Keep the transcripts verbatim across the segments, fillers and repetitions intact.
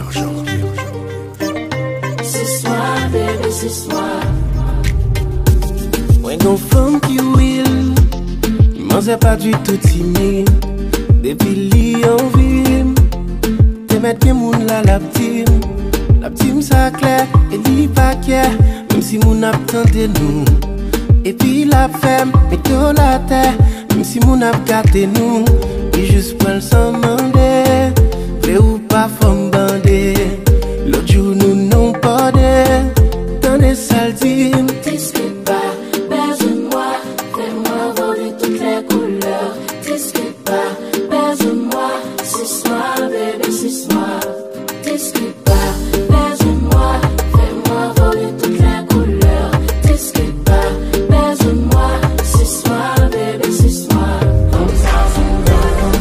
Pierre Jean. Ce soir, bébé, ce soir. Moi, une femme qui will, m'en sais pas du tout timide. Depuis li en ville, te mettre bien moun la la petite. La petite ça clair, et li pas clair, même si moun ap tente nous. Et puis la femme, mettons la terre, même si moun ap gâté nous. Et juste pour le s'en demander, vrai ou pas femme bandée. L'autre jour nous non pas de, dans des saltines. Discute pas, baise-moi, fais-moi voler toutes les couleurs. Discute pas, baise-moi, ce soir, bébé, ce soir. Discute pas, baise-moi, fais-moi voler toutes les couleurs. Discute pas, baise-moi, ce soir, bébé, ce soir. Comme ça, son dragon.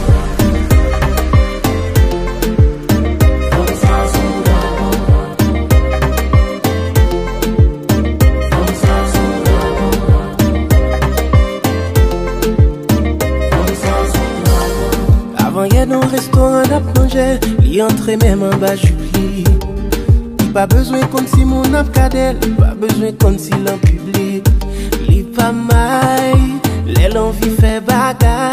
Comme ça, son dragon. Comme ça, son dragon. Comme ça, son dragon. Avant y'a dans le restaurant à manger, li entre même en bas j'oublie. Pas besoin comme si mon ap cadel, pas besoin comme si l'en public. Li pas mal, les l'envie fait bagarre.